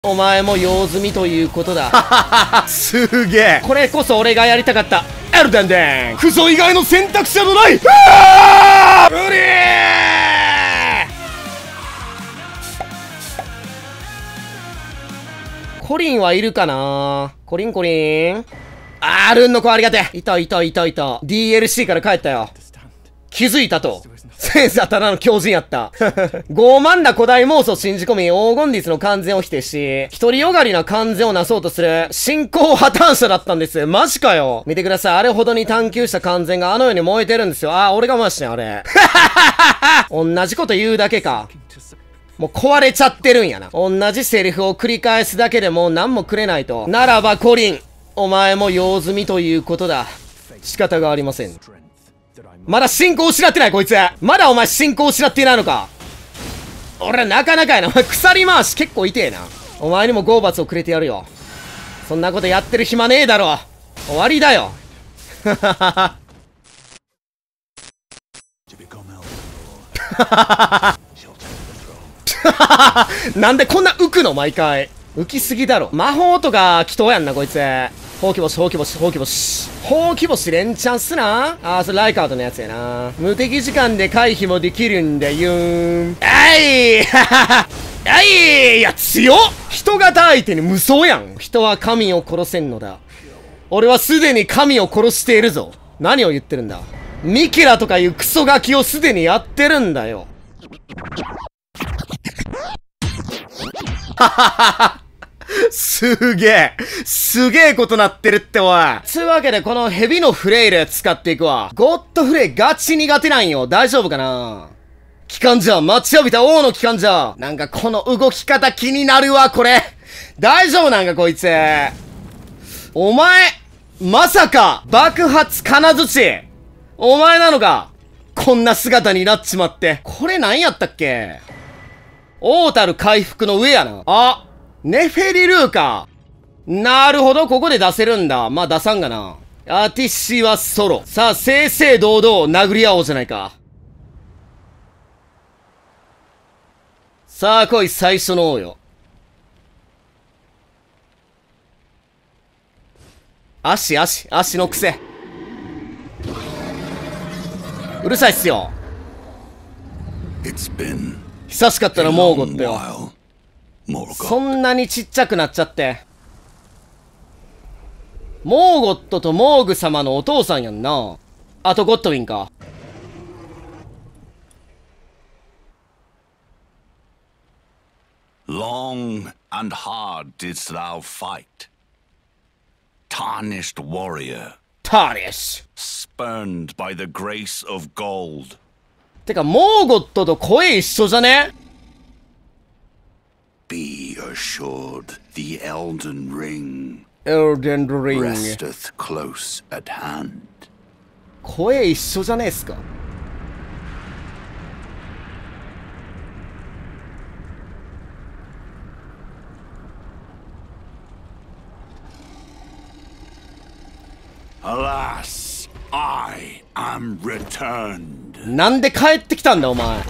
お前も用済みということだ。すげえ。これこそ俺がやりたかったエルデンデン。クソ以外の選択肢はない。無理ー。コリンはいるかな。コリンルンの子ありがてえ。いた。DLC から帰ったよ。気づいたと。センサーただの狂人やった。傲慢な古代妄想を信じ込み、黄金律の完全を否定し、独りよがりな完全をなそうとする、信仰破綻者だったんです。マジかよ。見てください。あれほどに探求した完全があの世に燃えてるんですよ。俺が回してん、あれ。同じこと言うだけか。もう壊れちゃってるんやな。同じセリフを繰り返すだけでもう何もくれないと。ならばコリン、お前も用済みということだ。仕方がありません。まだ信仰を失ってないこいつ。まだお前信仰を失っていないのか。俺なかなかやな。お前鎖回し結構痛えな。お前にも拷罰をくれてやるよ。そんなことやってる暇ねえだろ。終わりだよ。なんでこんな浮くの毎回。浮きすぎだろ。魔法とか祈祷やんなこいつ。ほうき星連チャンすな。それライカードのやつやな。無敵時間で回避もできるんだよーん。いや強っ。人型相手に無双やん。人は神を殺せんのだ。俺はすでに神を殺しているぞ。何を言ってるんだ。ミキラとかいうクソガキをすでにやってるんだよ。すげえことなってるっておい。つうわけでこのヘビのフレイル使っていくわ。ゴッドフレイガチ苦手なんよ。大丈夫かな。機関銃、待ちわびた王の機関銃。なんかこの動き方気になるわこれ。大丈夫なんかこいつ。お前まさか爆発金槌お前なのか。こんな姿になっちまって。これ何やったっけ。オータル回復の上やな。ネフェリルーか。なるほど、ここで出せるんだ。まあ出さんがな。アティッシはソロ。さあ、正々堂々殴り合おうじゃないか。さあ、来い、最初の王よ。足の癖。うるさいっすよ。久しかったな、モーゴットよ。そんなにちっちゃくなっちゃって。モーゴットとモーグ様のお父さんやんな。あとゴットウィンか。 Long and hard didst thou fight, tarnished warrior, spurned by the grace of gold. てか、モーゴットと声一緒じゃね。 Be assured, the Elden Ring resteth close at hand. 声一緒じゃねえっすか。 Alas, I am returned. なんで帰ってきたんだお前。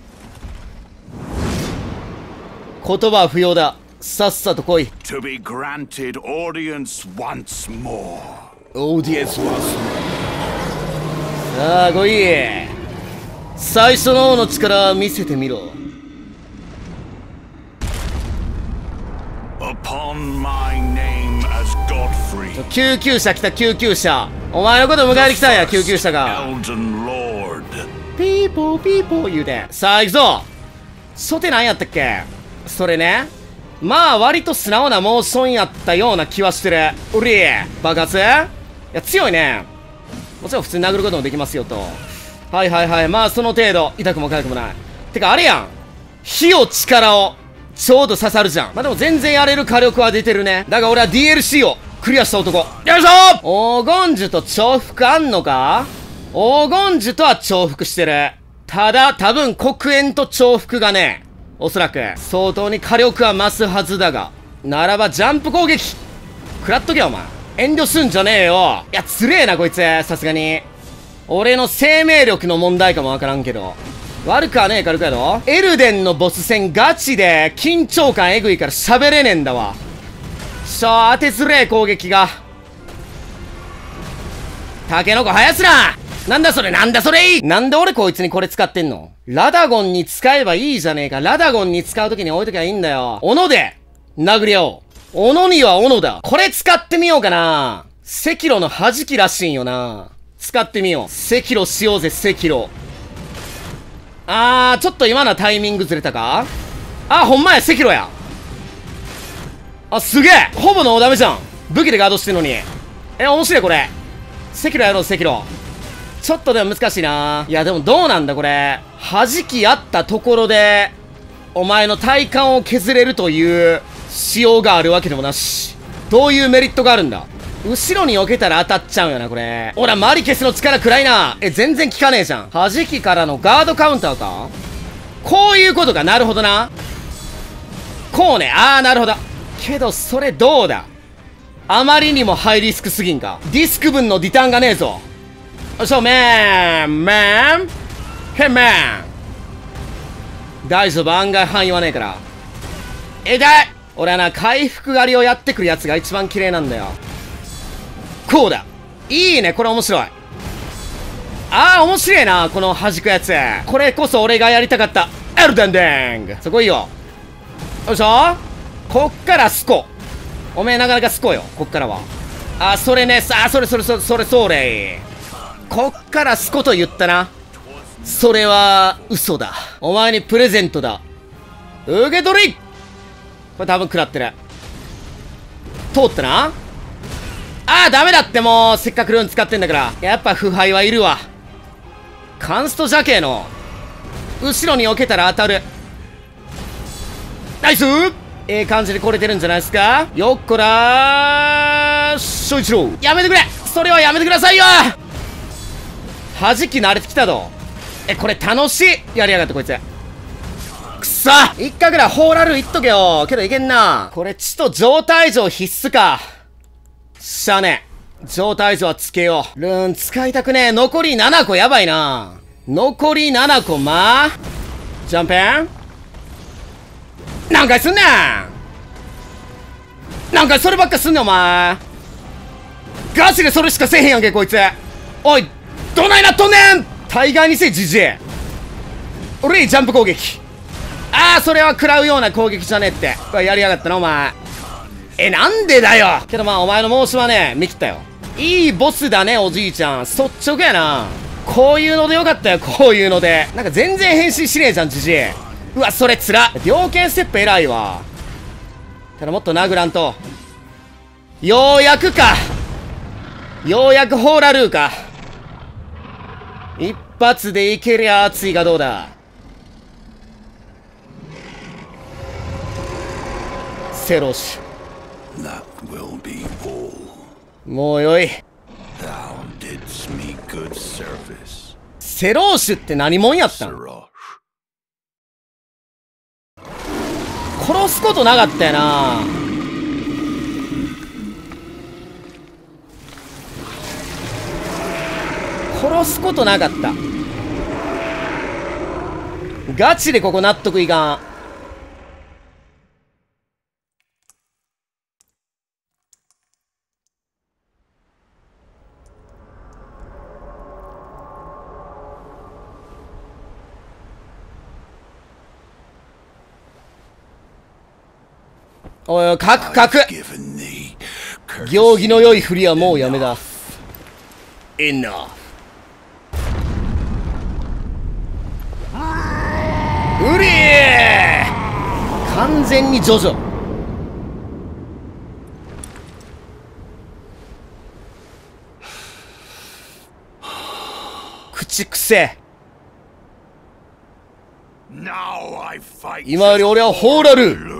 言葉は不要だ。さっさと来い。 To be granted audience once more. オーディエンスはさあ来い。最初の王の力見せてみろ。 Upon my name as Godfrey. 救急車来た。救急車。お前のこと迎えに来たんや救急車が。 Elden Lord. ピーポー言うて。さあ行くぞ。初手なんやったっけ。それね。まあ割と素直なモーションやったような気はしてる。うり爆発。いや強いね。もちろん普通に殴ることもできますよと。はいまあその程度。痛くも痒くもない。てかあれやん。火を力をちょうど刺さるじゃん。まあでも全然やれる火力は出てるね。だが俺は DLC をクリアした男。よいしょ。黄金樹と重複あんのか。黄金樹とは重複してる。ただ多分黒煙と重複がね、おそらく相当に火力は増すはずだが。ならばジャンプ攻撃食らっとけよお前。遠慮すんじゃねえよ。いやつれえなこいつ。さすがに俺の生命力の問題かもわからんけど。 悪くはねえ軽くやろ。エルデンのボス戦ガチで緊張感えぐいから喋れねえんだわ。当てづれえ攻撃が。タケノコ生やすな。なんだそれなんだそれ。なんで俺こいつにこれ使ってんの。ラダゴンに使えばいいじゃねえか。ラダゴンに使う時に置いときゃいいんだよ。斧で殴り合おう。斧には斧だ。これ使ってみようかな。赤炉の弾きらしいんよな。使ってみよう。赤炉しようぜ赤炉。ちょっと今のはタイミングずれたか。ほんまや赤炉や。すげえ。ほぼノーダメじゃん。武器でガードしてんのに。面白いこれ。赤炉やろう赤炉。ちょっとでも難しいな。いやでもどうなんだこれ。弾きあったところでお前の体幹を削れるという仕様があるわけでもなし。どういうメリットがあるんだ。後ろに避けたら当たっちゃうんよなこれ。ほらマリケスの力暗いな。全然効かねえじゃん。弾きからのガードカウンターか。こういうことか。なるほどな。こうね。なるほど。けどそれどうだ。あまりにもハイリスクすぎんか。ディスク分のディターンがねえぞ。そうメンヘメン。大丈夫。案外範囲はねえから。痛い。俺はな回復狩りをやってくるやつが一番綺麗なんだよ。こうだ。いいねこれ面白い。面白いなこの弾くやつ。これこそ俺がやりたかったエルデンデング。そこいいよ。よいしょ。こっからスコ。おめえなかなかスコよこっからは。それね。それこっからスコと言ったな。それは嘘だ。お前にプレゼントだ。受け取り。これ多分食らってる。通ったな。ダメだって。もうせっかくルーン使ってんだから。やっぱ腐敗はいるわ。カンスト邪気の後ろに置けたら当たる。ナイス。感じで来れてるんじゃないですか。よっこらーしょいちろ。やめてくれ。それはやめてくださいよ。弾き慣れてきたぞ。これ楽しい。やりやがってこいつ。くそ。一回ぐらいホーラルいっとけよ。けどいけんな。これ血と状態上必須か。しゃあねえ。状態上はつけよう。ルーン使いたくねえ。残り7個やばいな。残り7個ジャンペン。何回すんねん。何回そればっかすんねんお前。ガチでそれしかせえへんやんけこいつ。おいどないなっとんねん。大概にせえジジイ。俺ジャンプ攻撃。それは食らうような攻撃じゃねえって。これやりやがったなお前。なんでだよ。けどお前の申しはね見切ったよ。いいボスだねおじいちゃん。率直やな。こういうのでよかったよ。こういうのでなんか全然変身しねえじゃんジジイ。うわそれつら。猟犬ステップ偉いわ。ただもっと殴らんと。ようやくか。ようやくホーラルーか。一発でいけりゃ熱いがどうだ。セロシ。もうよい。セローシュって何者やったん。殺すことなかったよな。殺すことなかった。ガチでここ納得いかん。おいおい、書く。行儀の良い振りはもうやめだ。Enough。うりー。完全にジョジョ。口くせ。今より俺はホーラル。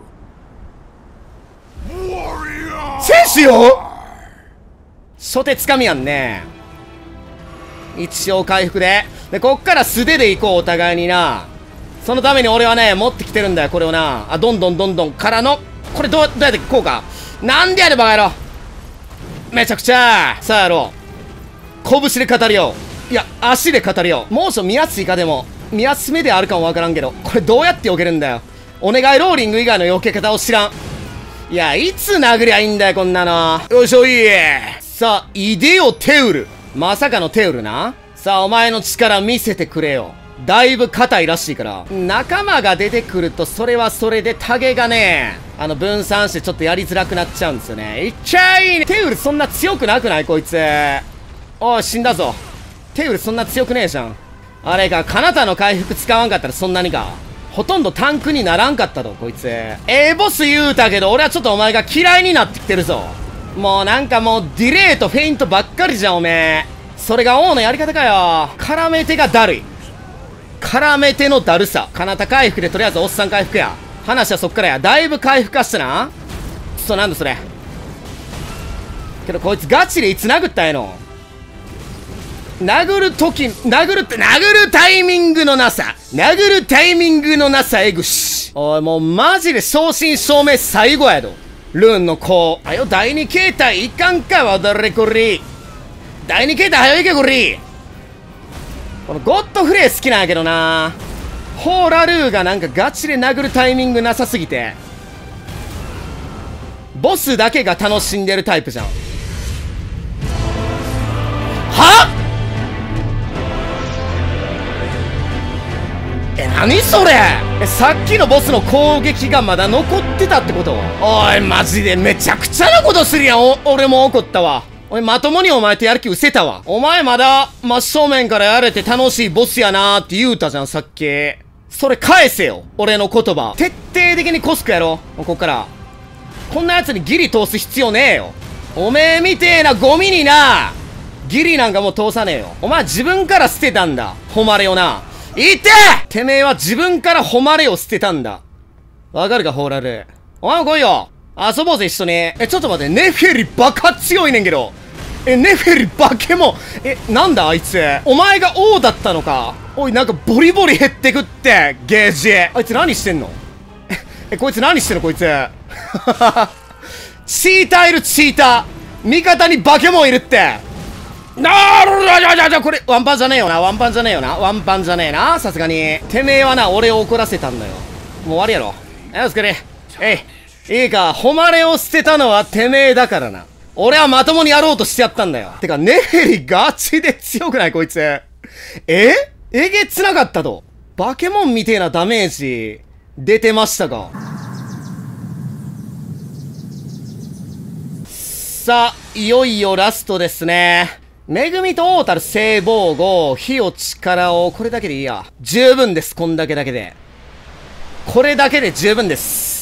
戦士よ。初手つかみやんね。一応回復でこっから素手で行こうお互いにな。そのために俺はね持ってきてるんだよこれをな。どんどんからのこれどうやってこうか。なんでやれバカ野郎。めちゃくちゃ。さあやろう。拳で語りよう。いや足で語りよう。モーション見やすいか。でも見やすめであるかもわからんけど、これどうやって避けるんだよ。お願いローリング以外の避け方を知らん。いや、いつ殴りゃいいんだよ、こんなの。よいしょい。さあ、いでよ、テウル。まさかのテウルな。さあ、お前の力見せてくれよ。だいぶ硬いらしいから。仲間が出てくると、それはそれでタゲがね、分散してちょっとやりづらくなっちゃうんですよね。いっちゃいね。テウルそんな強くなくないこいつ。おい、死んだぞ。テウルそんな強くねえじゃん。あれか、彼方の回復使わんかったらそんなにか。ほとんどタンクにならんかったと、こいつ。ボス言うたけど、俺はちょっとお前が嫌いになってきてるぞ。もうなんかもう、ディレイとフェイントばっかりじゃん、おめえ。それが王のやり方かよ。絡め手がだるい。絡め手のだるさ。彼方回復でとりあえずおっさん回復や。話はそっからや。だいぶ回復化したな。そう、なんだそれ。けどこいつガチでいつ殴ったんやの。殴るタイミングのなさ。殴るタイミングのなさ、えぐし。おい、もうマジで正真正銘最後やど。ルーンの子。はよ、第二形態いかんか、わだれこり。第二形態はよいけこり。このゴッドフレイ好きなんやけどな。ホーラルーがなんかガチで殴るタイミングなさすぎて。ボスだけが楽しんでるタイプじゃん。はっ何それ。さっきのボスの攻撃がまだ残ってたってこと？おい、マジでめちゃくちゃなことするやん。俺も怒ったわ。おい、まともにお前とやる気失せたわ。お前まだ真正面からやれて楽しいボスやなーって言うたじゃん、さっき。それ返せよ、俺の言葉。徹底的にコスクやろ。ここからこんなやつにギリ通す必要ねえよ。おめえみてえなゴミにな、ギリなんかもう通さねえよ。お前自分から捨てたんだ、誉れをな。いて！てめえは自分から誉れを捨てたんだ。わかるか、ホーラル。お前も来いよ。遊ぼうぜ、一緒に。ちょっと待って、ネフェリバカ強いねんけど。ネフェリバケモン。なんだあいつ。お前が王だったのか。おい、なんかボリボリ減ってくって、ゲージ。あいつ何してんの？こいつ何してんのこいつ。チーターいる、チーター。味方にバケモンいるって。これ、ワンパンじゃねえよな、ワンパンじゃねえよな、ワンパンじゃねえな、さすがに。てめえはな、俺を怒らせたんだよ。もう終わりやろ。よし、くれ。いいか、誉れを捨てたのはてめえだからな。俺はまともにやろうとしてやったんだよ。てか、ネフェリガチで強くないこいつ。えげつなかったと。バケモンみてえなダメージ、出てましたが。さあ、いよいよラストですね。恵みとオータル聖防護、火を力を、これだけでいいや。十分です、こんだけだけで。これだけで十分です。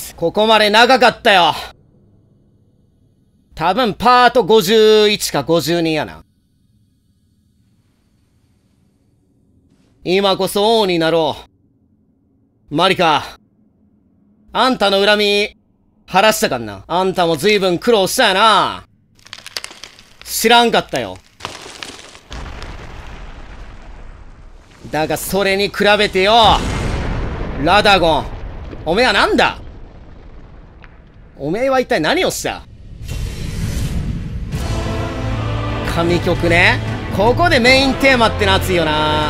ここまで長かったよ。多分パート51か52やな。今こそ王になろう。マリカ。あんたの恨み、晴らしたかんな。あんたも随分苦労したやな。知らんかったよ。だがそれに比べてよ、ラダゴン、おめえはなんだ？おめえは一体何をした？神曲ね。ここでメインテーマっての熱いよな。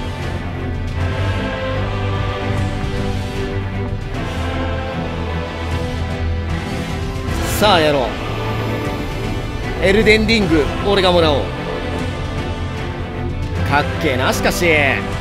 さあやろう。エルデンリング俺がもらおう。かっけえな、しかし。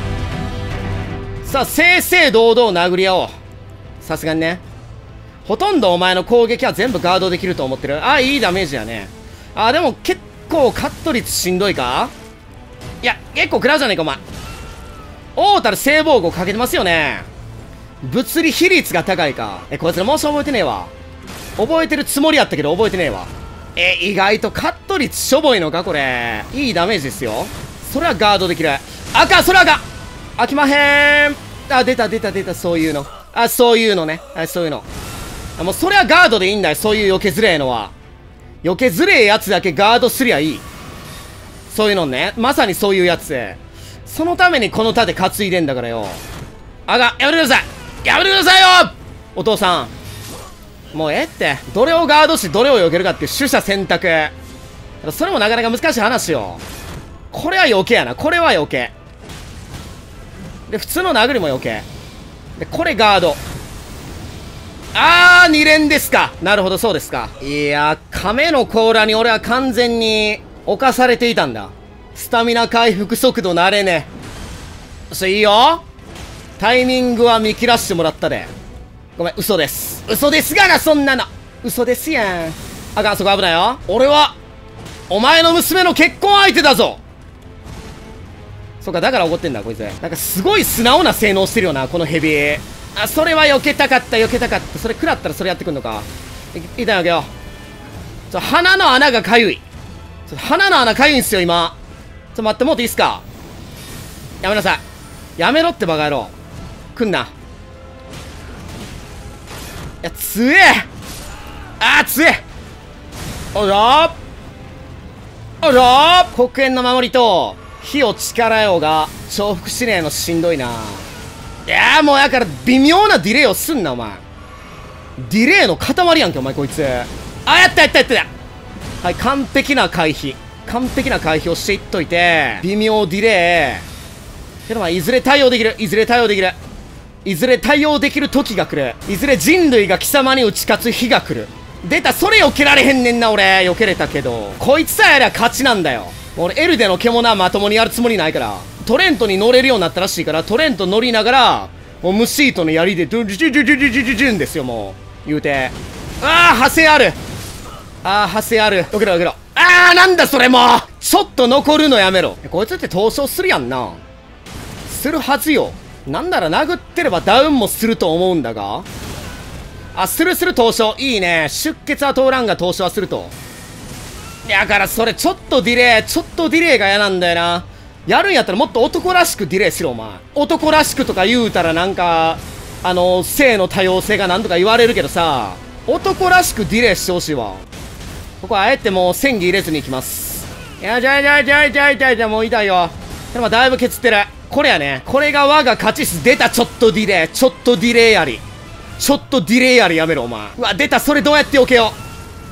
さあ、正々堂々殴り合おう。さすがにね。ほとんどお前の攻撃は全部ガードできると思ってる。あ、いいダメージやね。あ、でも結構カット率しんどいか？いや、結構食らうじゃねえか、お前。オータル聖防護かけてますよね。物理比率が高いか。こいつのモーション覚えてねえわ。覚えてるつもりやったけど覚えてねえわ。意外とカット率しょぼいのか、これ。いいダメージですよ。それはガードできる。赤、それは赤飽きまへん。あ、出た、そういうの。あ、そういうのね。そういうの。もうそれはガードでいいんだよ、そういう避けづれえのは。避けづれえやつだけガードすりゃいい。そういうのね。まさにそういうやつ。そのためにこの盾担いでんだからよ。赤、やめてください、やめてくださいよお父さん。もうええって。どれをガードしてどれを避けるかっていう取捨選択。それもなかなか難しい話よ。これは余計やな。これは余計。 で、普通の殴りも避け。で、これガード。2連ですか。なるほど、そうですか。いやー、亀の甲羅に俺は完全に侵されていたんだ。スタミナ回復速度慣れね。そしていいよ。タイミングは見切らしてもらったで。ごめん、嘘です。嘘ですがな、そんなの。嘘ですやん。あかん、そこ危ないよ。俺は、お前の娘の結婚相手だぞ。そうか、だから怒ってんだ、こいつ。なんかすごい素直な性能してるよな、このヘビー。それは避けたかった、避けたかった。それ食らったらそれやってくんのか。痛いわけよ。鼻の穴がかゆい。鼻の穴かゆいんすよ、今。待ってもうていいっすか。やめなさい。やめろってバカ野郎。来んな。いや、強え。強え。おじゃー。おじゃー。黒煙の守りと、火を力ようが、重複しねえのしんどいな。いやーもうやから微妙なディレイをすんな、お前。ディレイの塊やんけ、お前こいつ。やったやったやったや。はい、完璧な回避。完璧な回避をしていっといて、微妙ディレイ。けどまあ、いずれ対応できる。いずれ対応できる。いずれ対応できる時が来る。いずれ人類が貴様に打ち勝つ日が来る。出た、それ避けられへんねんな、俺。避けれたけど。こいつさえやりゃ勝ちなんだよ。俺、エルデの獣はまともにやるつもりないから。トレントに乗れるようになったらしいから、トレント乗りながら、もうムシートの槍で、ドゥジュジュジュジュジュジュジュンですよ、もう。言うて。派生ある。派生ある。避けろ避けろ。なんだそれもうちょっと残るのやめろ。こいつって闘争するやんな。するはずよ。なんなら殴ってればダウンもすると思うんだが。する闘争。いいね。出血は通らんが闘争はすると。だからそれちょっとディレイが嫌なんだよな。やるんやったらもっと男らしくディレイしろ、お前。男らしくとか言うたらなんか、性の多様性がなんとか言われるけどさ、男らしくディレイしてほしいわ。ここはあえてもう戦技入れずに行きます。いや、じゃあもう痛いよ。でもだいぶ削ってる。これやね。これが我が勝ちっす。出た、ちょっとディレイ。ちょっとディレイやり。ちょっとディレイやりやめろ、お前。うわ、出た、それどうやって避けよう。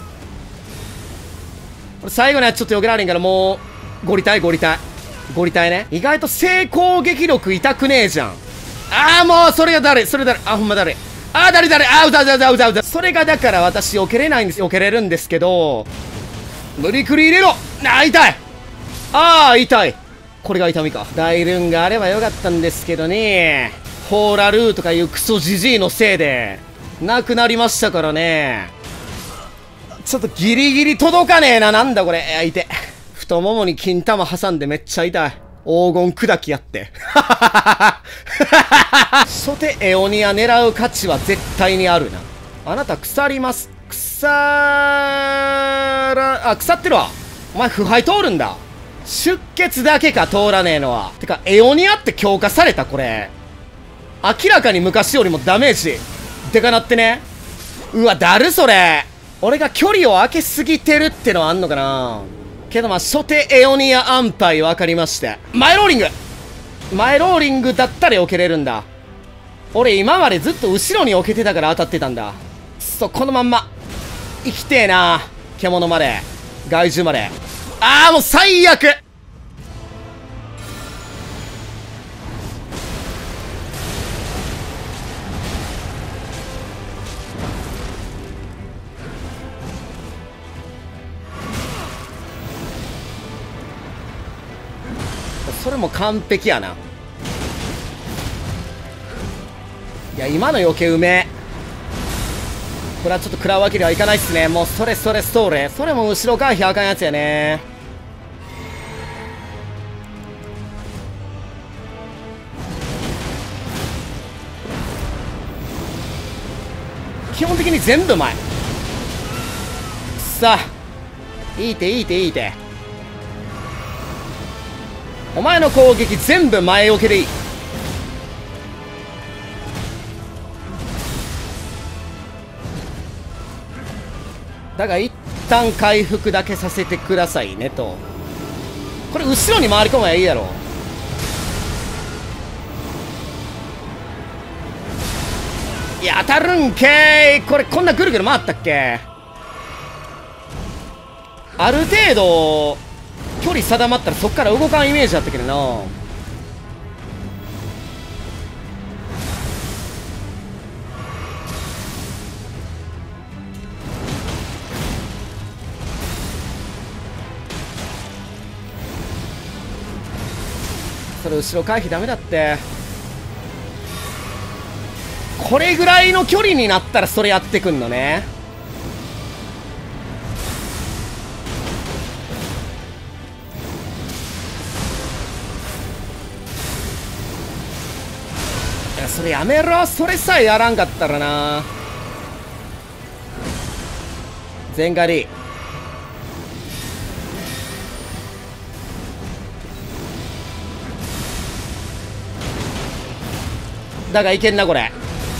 これ最後のやつちょっと避けられんからもう、ゴリ体ね。意外と正攻撃力痛くねえじゃん。もう、それが誰ほんま誰うざ。それがだから私避けれないんです。避けれるんですけど、無理くり入れろ。痛い。痛い。これが痛みか。大ルンがあればよかったんですけどね。ホーラルーとかいうクソジジイのせいで、なくなりましたからね。ちょっとギリギリ届かねえな。なんだこれ。痛い。太ももに金玉挟んでめっちゃ痛い。黄金砕きやって。初手エオニア狙う価値は絶対にあるな。あなた腐ります。腐ってるわ。お前腐敗通るんだ。出血だけか通らねえのは。てか、エオニアって強化されたこれ。明らかに昔よりもダメージでかなってね。うわ、だるそれ。俺が距離を空けすぎてるってのはあんのかな。けどまあ、初手エオニア安牌分かりまして。前ローリングだったら避けれるんだ。俺今までずっと後ろに避けてたから当たってたんだ。このまんま。生きてえな。獣まで。害獣まで。もう最悪。それも完璧やな。いや、今の余計うめえ。これはちょっと食らうわけにはいかないっすね。もうそれそれも後ろ回避あかんやつやね。基本的に全部前。さあ、いいて。お前の攻撃全部前置けでいい。だが一旦回復だけさせてくださいねと。これ後ろに回り込めばいいやろ。いや、当たるんけー。これこんなぐるぐる回ったっけ。ある程度距離定まったらそっから動かんイメージだったけどな。 それ後ろ回避ダメだって。これぐらいの距離になったらそれやってくんのね。いやそれやめろ。それさえやらんかったらな。全狩り。だがいけんなこれ。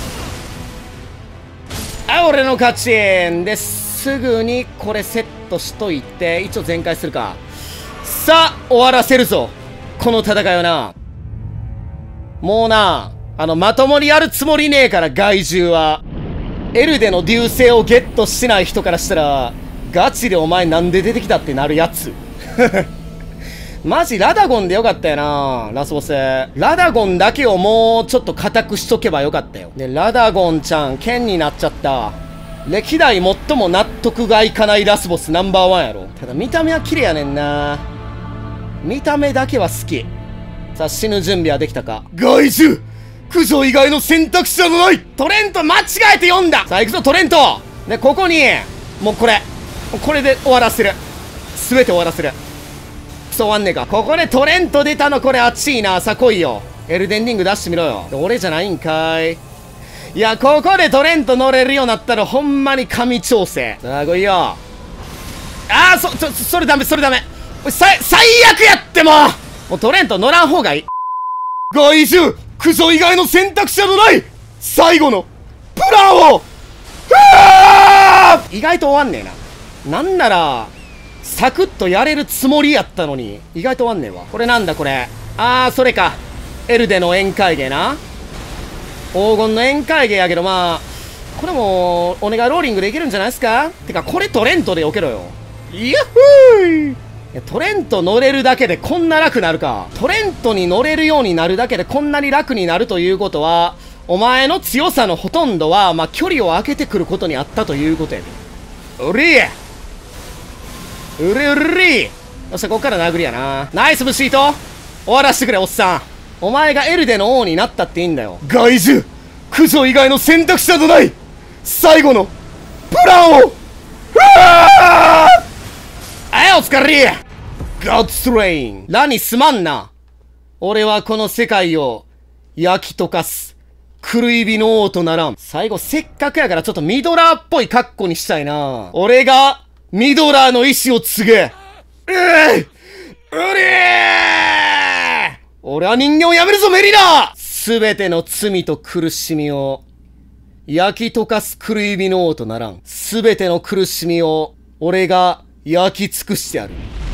あ、俺の勝ちですぐにこれセットしといて一応全開するか。さあ終わらせるぞこの戦いはな。もうな、まともにやるつもりねえから。害獣はエルデの流星をゲットしない人からしたらガチでお前なんで出てきたってなるやつマジラダゴンでよかったよな。ラスボスラダゴンだけをもうちょっと固くしとけばよかったよ。でラダゴンちゃん剣になっちゃった。歴代最も納得がいかないラスボスナンバーワンやろ。ただ見た目は綺麗やねんな。見た目だけは好き。さあ死ぬ準備はできたか。害獣駆除以外の選択肢はない。トレント間違えて読んだ。さあ行くぞトレント。でここにもうこれで終わらせる。全て終わらせる。終わんねえか。ここでトレント出たのこれ熱いな。さあ来いよ。エルデンリング出してみろよ。俺じゃないんかい。いやここでトレント乗れるようになったらほんまに神調整。さあ来いよ。ああそれダメそれダメ。最悪やってもうトレント乗らん方がいい。害獣駆除以外の選択肢はない最後のプランを。意外と終わんねえな。なんならサクッとやれるつもりやったのに意外と終わんねえわ。これなんだこれ。ああそれか。エルデの宴会芸な。黄金の宴会芸やけどまあこれもお願いローリングできるんじゃないですか。てかこれトレントで避けろよ。イヤッフーイ。トレント乗れるだけでこんな楽なるか。トレントに乗れるようになるだけでこんなに楽になるということはお前の強さのほとんどはまあ距離を空けてくることにあったということやで。うりーうりうり。よっしゃこっから殴りやな。ナイスブシート終わらしてくれおっさん。お前がエルデの王になったっていいんだよ。害獣駆除以外の選択肢などない最後のプランを。あいお疲れ。ガッツトレインラにすまんな。俺はこの世界を焼き溶かす狂い火の王とならん。最後せっかくやからちょっとミドラーっぽい格好にしたいな。俺がミドラーの意志を継げ。俺は人間をやめるぞメリナ。すべての罪と苦しみを焼き溶かす狂い火の王とならん。すべての苦しみを俺が焼き尽くしてやる。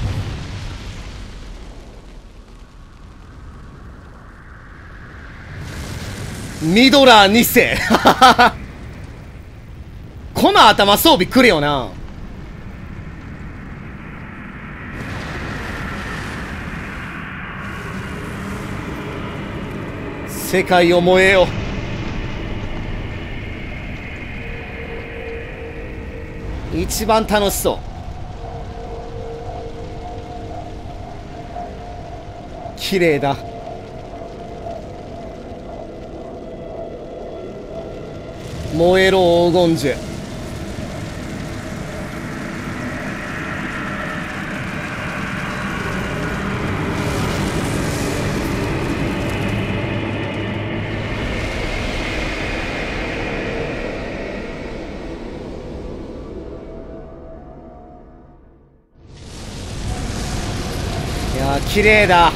ミドラー2世この頭装備くれよな。世界を燃えよ。一番楽しそう。綺麗だ。燃えろ黄金樹。いやー綺麗だ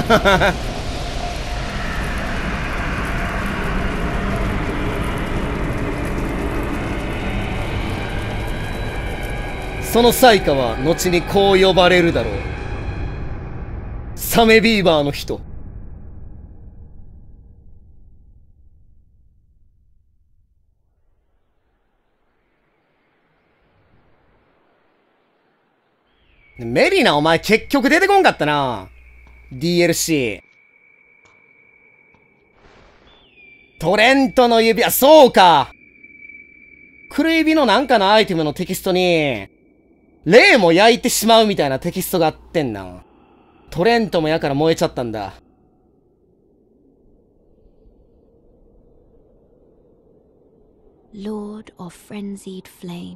その彩花は後にこう呼ばれるだろう。サメビーバーの人。メリナお前結局出てこんかったな。DLC。トレントの指輪、そうか。狂い火のなんかのアイテムのテキストに、霊も焼いてしまうみたいなテキストがあってんな。トレントもやから燃えちゃったんだ。 Lord of frenzied flame.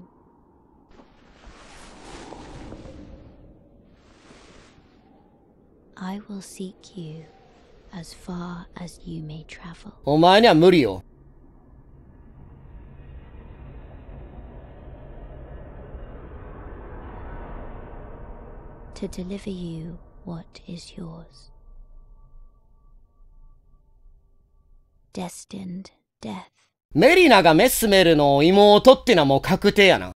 I will seek you as far as you may travel. お前には無理よ。 To deliver you what is yours. Destined death. メリナがメスメルの妹っていうのはもう確定やな。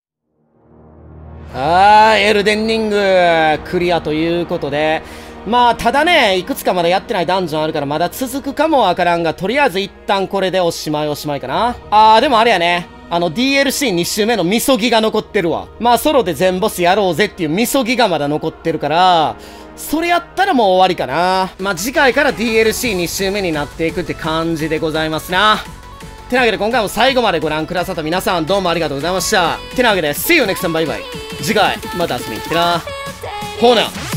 エルデンリングクリアということで、まあただね、いくつかまだやってないダンジョンあるからまだ続くかもわからんが、とりあえず一旦これでおしまいかな。でもあれやね、DLC2 周目のみそぎが残ってるわ。まあソロで全ボスやろうぜっていうみそぎがまだ残ってるから、それやったらもう終わりかな。まあ次回から DLC2 周目になっていくって感じでございますな。てなわけで今回も最後までご覧くださった皆さんどうもありがとうございました。てなわけで See you next time バイバイ。次回また遊びに来てな。ほな。